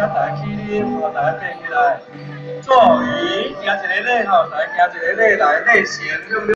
大家起立，好，大家站起来。座椅行一个礼吼，大家行一个礼来礼成。